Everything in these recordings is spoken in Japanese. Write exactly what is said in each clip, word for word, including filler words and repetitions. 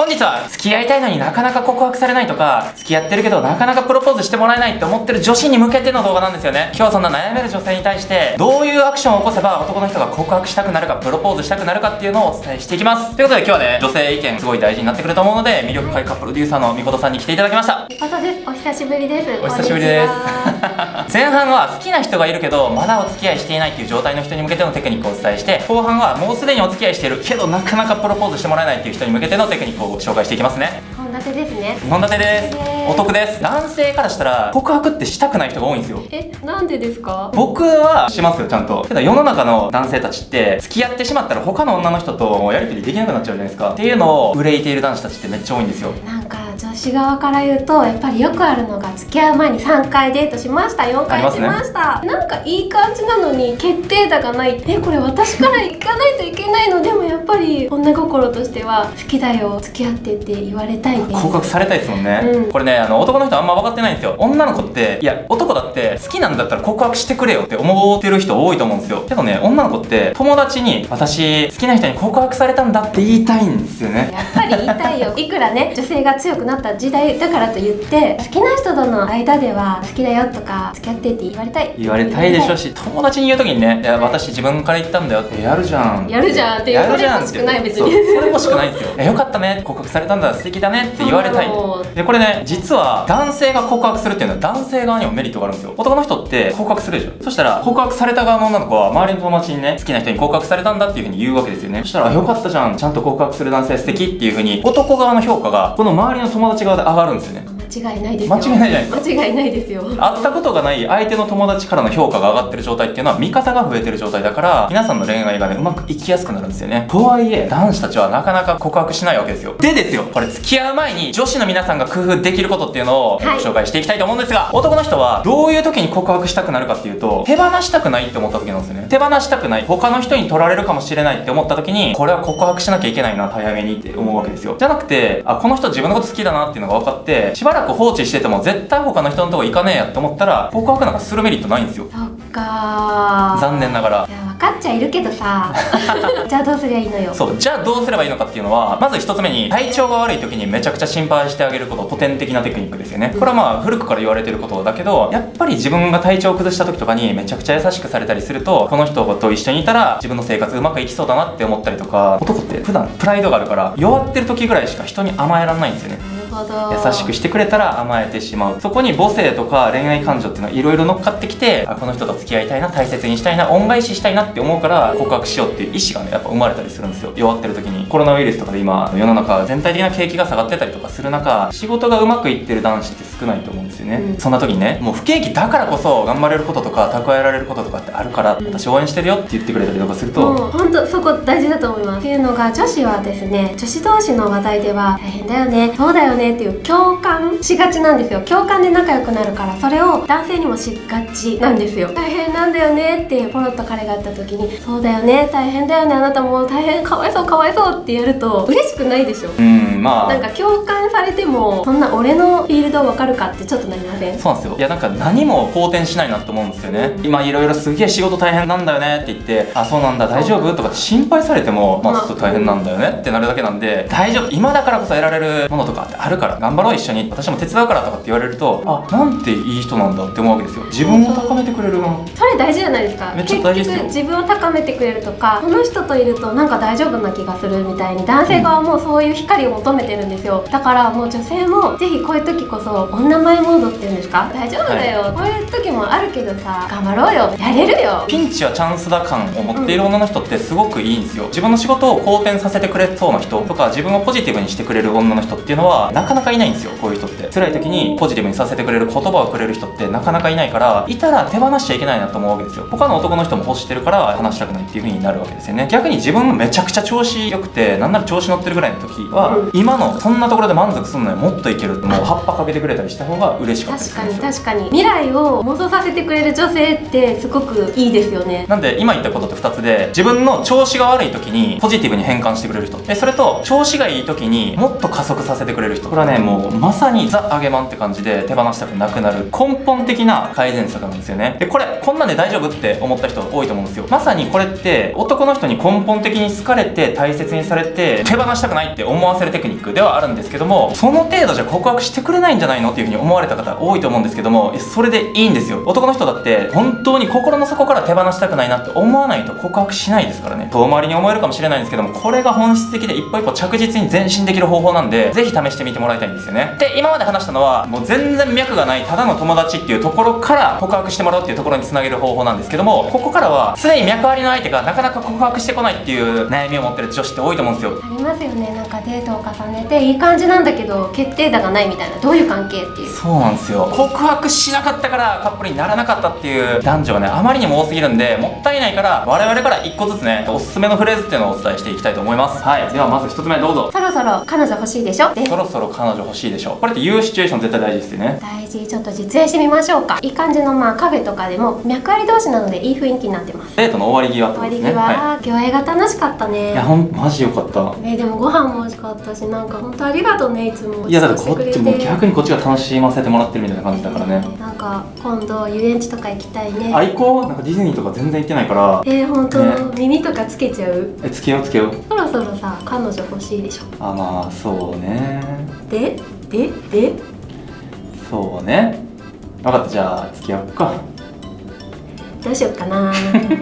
日は付き合いたいのになかなか告白されないとか、付き合ってるけどなかなかプロポーズしてもらえないって思ってる女子に向けての動画なんですよね。今日はそんな悩める女性に対してどういうアクションを起こせば男の人が告白したくなるか、プロポーズしたくなるかっていうのをお伝えしていきます。ということで今日はね、女性意見すごい大事になってくると思うので、魅力開花プロデューサーのみことさんに来ていただきました。 みことです。お久しぶりです。 お久しぶりです前半は好きな人がいるけどまだお付き合いしていないっていう状態の人に向けてのテクニックをお伝えして、後半はもうすでにお付き合いしているけどなかなかプロポーズしてもらえないっていう人に向けてのテクニックを紹介していきますね。 本立てですね。 本立てです。お得です。男性からしたら告白ってしたくない人が多いんですよ。 え、なんでですか？ 僕はしますよ、ちゃんと。けど世の中の男性たちって付き合ってしまったら他の女の人とやり取りできなくなっちゃうじゃないですか。っていうのを憂いている男子たちってめっちゃ多いんですよ。 なんか女子側から言うとやっぱりよくあるのが、付き合う前にさんかいデートしました、よんかいしました、ね、なんかいい感じなのに決定打がない。え、これ私から行かないといけないの？でもやっぱり女心としては好きだよ、付き合ってって言われたいね。 告白されたいですもんね、うん、これね、あの男の人あんま分かってないんですよ。女の子っていや、男だって好きなんだったら告白してくれよって思ってる人多いと思うんですよ。けどね、女の子って友達に私好きな人に告白されたんだって言いたいんですよね。 やっぱり言いたいよ。いくらね、女性が強くなった時代だからといって好きな人との間では好きだよとか付き合ってって言われたい言われたいでしょうし、友達に言う時にね、いや私自分から言ったんだよってやるじゃんやるじゃんって言われてほしくない。別にそれ欲しくないんですよ。え、よかったね、告白されたんだ、素敵だねって言われたい。でこれね、実は男性が告白するっていうのは男性側にもメリットがあるんですよ。男の人って告白するでしょ。そしたら告白された側の女の子は周りの友達にね、好きな人に告白されたんだっていう風に言うわけですよね。そしたらよかったじゃん、ちゃんと告白する男性素敵っていう風に男側の評価がこの周りの友達側で上がるんですよね。 間違いないですよ。 間違いないじゃないですか。 間違いないですよ。 会ったことがない相手の友達からの評価が上がってる状態っていうのは味方が増えてる状態だから、皆さんの恋愛がね、うまくいきやすくなるんですよね。とはいえ男子たちはなかなか告白しないわけですよ。でですよ、これ付き合う前に女子の皆さんが工夫できることっていうのをご紹介していきたいと思うんですが、はい、男の人はどういう時に告白したくなるかっていうと、手放したくないって思った時なんですよね。手放したくない、他の人に取られるかもしれないって思った時に、これは告白しなきゃいけないな、早めにって思うわけですよ。じゃなくて、あ、この人自分のこと好きだなっていうのが分かって、しばらく放置してても絶対他の人のとこ行かねえやって思ったら、告白なんかするメリットないんですよ。 そっかー、 残念ながら。 いや、分かっちゃいるけどさじゃあどうすりゃいいのよ。 そう、じゃあどうすればいいのかっていうのは、まず一つ目に体調が悪い時にめちゃくちゃ心配してあげること、古典的なテクニックですよね。これはまあ古くから言われてることだけど、やっぱり自分が体調を崩した時とかにめちゃくちゃ優しくされたりすると、この人と一緒にいたら自分の生活うまくいきそうだなって思ったりとか、男って普段プライドがあるから弱ってる時ぐらいしか人に甘えられないんですよね。優しくしてくれたら甘えてしまう。そこに母性とか恋愛感情っていうのはいろいろ乗っかってきて、あ、この人と付き合いたいな、大切にしたいな、恩返ししたいなって思うから告白しようっていう意思がね、やっぱ生まれたりするんですよ。弱ってる時に。コロナウイルスとかで今世の中全体的な景気が下がってたりとかする中、仕事がうまくいってる男子って少ないと思うんですよね、うん、そんな時にね、もう不景気だからこそ頑張れることとか蓄えられることとかってあるから、うん、私応援してるよって言ってくれたりとかすると、 もう本当そこ大事だと思います。っていうのが、女子はですね、女子同士の話題では大変だよね、そうだよねっていう共感しがちなんですよ。共感で仲良くなるから、それを男性にもしがちなんですよ。大変なんだよねってポロッと彼があった時に、そうだよね、大変だよね、あなたも大変、かわいそうかわいそうってやると嬉しくないでしょ。うん、まあなんか共感されても、そんな俺のフィールドわかるかってちょっとなりません？ そうなんですよ。いや、なんか何も好転しないなと思うんですよね、うん、今いろいろすげえ仕事大変なんだよねって言って、あ、そうなんだ、大丈夫とかって心配されても、まあちょっと大変なんだよねってなるだけなんで、大丈夫、今だからこそ得られるものとかってあるから頑張ろう、一緒に、私も手伝うからとかって言われると、あ、なんていい人なんだって思うわけですよ。自分を高めてくれるな。 それ大事じゃないですか。 めっちゃ大事ですよ。 結局自分を高めてくれるとか、この人といるとなんか大丈夫な気がするみたいに、男性側もそういう光を求めてるんですよ。だからもう女性もぜひこういう時こそ女前モードっていうんですか、大丈夫だよ、はい、こういう時もあるけどさ、頑張ろうよ、やれるよ、 ピンチはチャンスだ感を持っている女の人ってすごくいいんですよ。自分の仕事を好転させてくれそうな人とか、自分をポジティブにしてくれる女の人っていうのはなかなかいないんですよ。こういう人って辛い時にポジティブにさせてくれる言葉をくれる人ってなかなかいないから、いたら手放しちゃいけないなと思うわけですよ。他の男の人も欲してるから話したくないっていう風になるわけですよね。逆に自分めちゃくちゃ調子良くて、なんなら調子乗ってるぐらいの時は、うん、今のそんなところで満足するのにもっといける、もう葉っぱかけてくれたりした方が嬉しかったりするんですよ。 確かに確かに、未来を妄想させてくれる女性ってすごくいいですよね。 なんで今言ったことってふたつで、自分の調子が悪い時にポジティブに変換してくれる人、でそれと調子がいい時にもっと加速させてくれる人、 これはねもうまさにザ・あげまんって感じで手放したくなくなる根本的な改善策なんですよね。でこれこんなんで大丈夫って思った人多いと思うんですよ。まさにこれって男の人に根本的に好かれて大切にされて手放したくないって思わせるテクニックではあるんですけども、その程度じゃ告白してくれないんじゃないのっていうふうに思われた方多いと思うんですけども、それでいいんですよ。男の人だって本当に心の底から手放したくないなって思わないと告白しないですからね。遠回りに思えるかもしれないんですけども、これが本質的で一歩一歩着実に前進できる方法なんで、ぜひ試してみてもらいたいんですよね。で今まで話したのはもう全然脈がないただの友達っていうところから告白してもらうっていうところにつなげる方法なんですけども、ここからは常に脈ありの相手がなかなか告白してこないっていう悩みを持ってる女子って多いと思うんですよ。 ありますよね。なんかデートを重ねていい感じなんだけど決定打がないみたいな、どういう関係っていう。 そうなんですよ。告白しなかったからカップルにならなかったっていう男女がねあまりにも多すぎるんで、もったいないから我々からいっこずつねおすすめのフレーズっていうのをお伝えしていきたいと思います。はい、ではまずひとつめどうぞ。 そろそろ彼女欲しいでしょ。でそろそろ彼女欲しいでしょ。これって言うシチュエーション絶対大事ですよね。 大事。ちょっと実演してみましょうか。いい感じのまあカフェとかでも脈あり同士なのでいい雰囲気になってます。 デートの終わり際って終ことですね。 わり際、 は今日映画楽しかったね。 い、いやほんマジよかった。 えーでもご飯も美味しかったし、なんか本当ありがとうね、いつも。 いやだってこっちも逆ににこっちが楽しませてもらってるみたいな感じだからね。 なんか今度遊園地とか行きたいね。 あ、行こう。なんかディズニーとか全然行ってないからえー、本当、 ね、 耳とかつけちゃう。 えつけようつけよう。 そろそろさ彼女欲しいでしょ。 あまあそうね。 でででそうね。分かった、じゃあ付き合おうか。 どうしようかな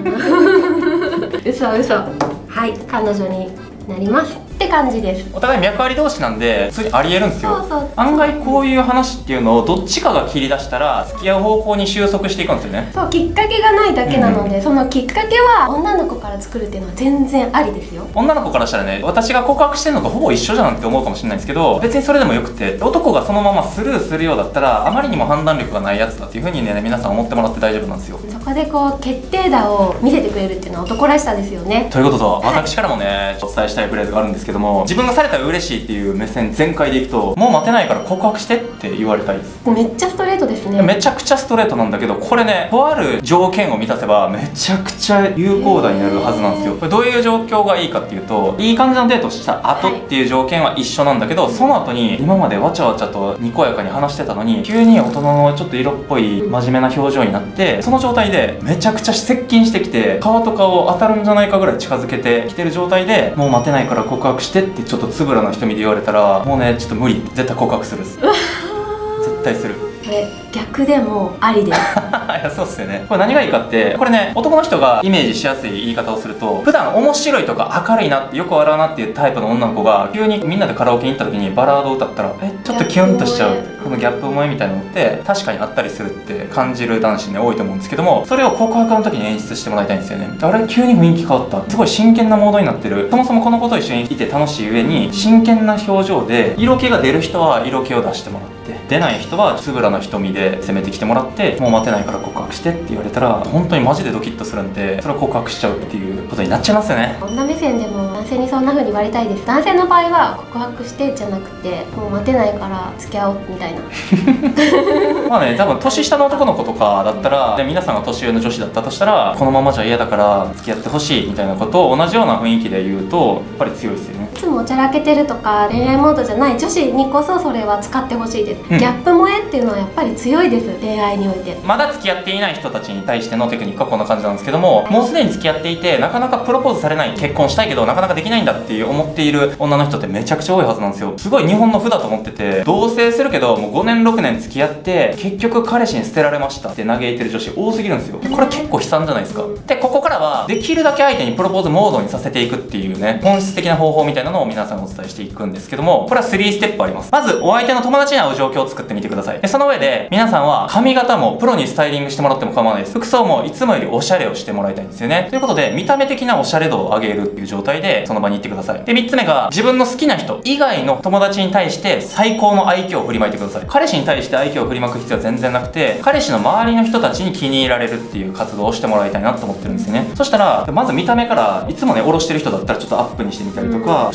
嘘嘘。はい彼女になりますって感じです。 お互い脈あり同士なんで普通にありえるんですよ。 そうそう、 案外こういう話っていうのをどっちかが切り出したら付き合う方向に収束していくんですよね。 そう、きっかけがないだけなので、うん、そのきっかけは女の子から作るっていうのは全然ありですよ。 女の子からしたらね、私が告白してるのとほぼ一緒じゃんって思うかもしれないんですけど、別にそれでもよくて、男がそのままスルーするようだったらあまりにも判断力がないやつだっていう風にね皆さん思ってもらって大丈夫なんですよ。 そこでこう決定打を見せてくれるっていうのは男らしさですよね。 ということと、 はい、 私からもねお伝えしたいフレーズがあるんですけども、自分がされたら嬉しいっていう目線全開でいくと、もう待てないから告白してって言われたいです。 めっちゃストレートですね。 めちゃくちゃストレートなんだけど、これねとある条件を満たせばめちゃくちゃ有効打になるはずなんですよ。これどういう状況がいいかっていうと、いい感じのデートした後っていう条件は一緒なんだけど、その後に今までわちゃわちゃとにこやかに話してたのに急に大人のちょっと色っぽい真面目な表情になって、その状態でめちゃくちゃ接近してきて顔と顔当たるんじゃないかぐらい近づけてきてる状態で、もう待てないから告白してってちょっとつぶらな瞳で言われたら、もうねちょっと無理、絶対告白するっす。絶対する。 これ逆でもありですいやそうっすよね。これ何がいいかって、これね男の人がイメージしやすい言い方をすると、普段面白いとか明るいなってよく笑うなっていうタイプの女の子が急にみんなでカラオケに行った時にバラードを歌ったらえちょっとキュンとしちゃうって、このギャップ萌えみたいなのって確かにあったりするって感じる男子ね多いと思うんですけども、それを告白の時に演出してもらいたいんですよね。あれ急に雰囲気変わった、すごい真剣なモードになってる、そもそもこの子と一緒にいて楽しい上に真剣な表情で、色気が出る人は色気を出してもらって、出ない人はつぶらな瞳で攻めてきてもらって、もう待てないから告白してって言われたら本当にマジでドキッとするんで、それを告白しちゃうっていうことになっちゃいますよね。 女目線でも男性にそんな風に言われたいです。男性の場合は告白してじゃなくて、もう待てないから付き合おうみたいなまあね、多分年下の男の子とかだったら、で皆さんが年上の女子だったとしたら、このままじゃ嫌だから付き合ってほしいみたいなことを同じような雰囲気で言うとやっぱり強いですよね。 いつもおちゃらけてるとか恋愛モードじゃない女子にこそそれは使ってほしいです、うん、ギャップ萌えっていうのはやっぱり強いです、恋愛において。 まだ付き合っていない人たちに対してのテクニックはこんな感じなんですけども、もうすでに付き合っていてなかなかプロポーズされない、結婚したいけどなかなかできないんだっていう思っている女の人ってめちゃくちゃ多いはずなんですよ。すごい日本の負だと思ってて、同棲するけどもうごねんろくねん付き合って結局彼氏に捨てられましたって嘆いてる女子多すぎるんですよ。これ結構悲惨じゃないですか。でここからはできるだけ相手にプロポーズモードにさせていくっていうね、本質的な方法みたいなのを皆さんお伝えしていくんですけども、これはさんステップあります。まずお相手の友達に会う状況を作ってみてください。でその上で皆さんは髪型もプロにスタイリングしてもらっても構わないです。服装もいつもよりおしゃれをしてもらいたいんですよね。ということで見た目的なおしゃれ度を上げるっていう状態でその場に行ってください。でみっつめが、自分の好きな人以外の友達に対して最高の愛嬌を振りまいてください。彼氏に対して愛嬌を振りまく必要は全然なくて、彼氏の周りの人たちに気に入られるっていう活動をしてもらいたいなと思ってるんですよね。そしたらまず見た目から、いつもねおろしてる人だったらちょっとアップにしてみたりとか、ちょっ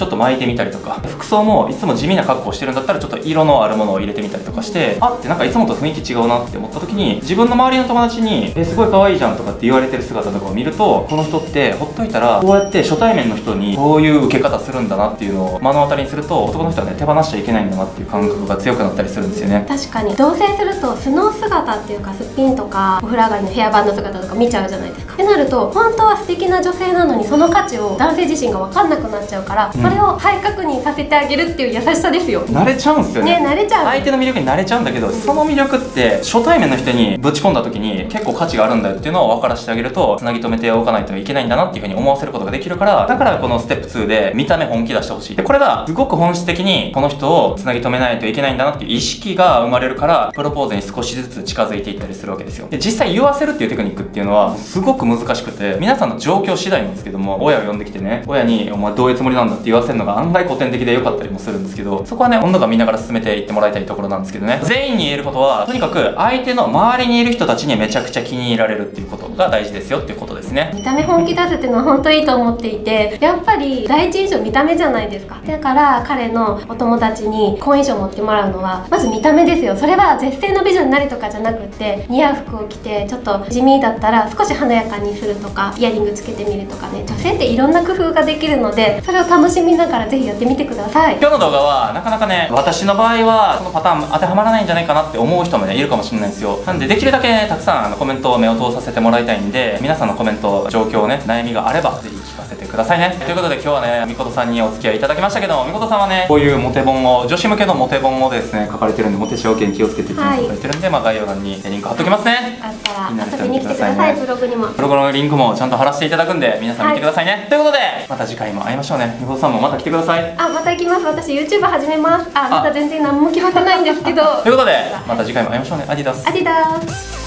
ちょっと巻いてみたりとか、服装もいつも地味な格好をしてるんだったらちょっと色のあるものを入れてみたりとかして、あってなんかいつもと雰囲気違うなって思った時に、自分の周りの友達に「えすごい可愛いじゃん」とかって言われてる姿とかを見ると、この人ってほっといたらこうやって初対面の人にこういう受け方するんだなっていうのを目の当たりにすると、男の人はね手放しちゃいけないんだなっていう感覚が強くなったりするんですよね。 確かに同棲すると素の姿っていうか、すっぴんとかお風呂上がりのヘアバンド姿とか見ちゃうじゃないですか。ってなると本当は素敵な女性なのにその価値を男性自身が分かんなくなっちゃうから、うん、それを再確認させてあげるっていう優しさですよ。 慣れちゃうんですよね。 ね、慣れちゃう。 相手の魅力に慣れちゃうんだけど、その魅力って初対面の人にぶち込んだ時に結構価値があるんだよっていうのを分からせてあげると、つなぎ止めておかないといけないんだなっていうふうに思わせることができるから、だからこのステップツーで見た目本気出してほしい。でこれがすごく本質的にこの人をつなぎ止めないといけないんだなっていう意識が生まれるから、プロポーズに少しずつ近づいていったりするわけですよ。で実際言わせるっていうテクニックっていうのはすごく難しくて、皆さんの状況次第なんですけども、親を呼んできてね、親に「お前どういうつもりなんだ」って言わせるのが案外古典的で良かったりもするんですけど、そこはね温度が見ながら進めていってもらいたいところなんですけどね。全員に言えることは、とにかく相手の周りにいる人たちにめちゃくちゃ気に入られるっていうことが大事ですよっていうことですね。 見た目本気出すっていうのは本当いいと思っていて、やっぱり第一印象見た目じゃないですか。だから彼のお友達に好印象を持ってもらうのはまず見た目ですよ。それは絶世の美女になりとかじゃなくって、似合う服を着てちょっと地味だったら少し華やかにするとか、イヤリングつけてみるとかね、女性っていろんな工夫ができるので、それを楽しみながらぜひやってみてください。 今日の動画はなかなかね、私の場合はそのパターン当てはまらないんじゃないかなって思う人もねいるかもしれないですよ。なんでできるだけねたくさんあのコメントを目を通させてもらいたいんで、皆さんのコメント、状況ね、悩みがあればぜひ聞かせてくださいね。ということで今日はねみことさんにお付き合いいただきましたけど、みことさんはねこういうモテ本を、女子向けのモテ本をですね書かれてるんで、モテ条件気をつけてっていうのを書かれてるんで、はい、まあ概要欄にリンク貼っときますね。 あったら遊びに来てください。ブログにもブログのリンクもちゃんと貼らせていただくんで、皆さん見てくださいね、はい、ということでまた次回も会いましょうね。みことさんもまた来てください。 あ、また行きます。私 YouTube 始めます。あ、まだ全然何も決まってないんですけどということでまた次回も会いましょうね。アディダス。 アディダス。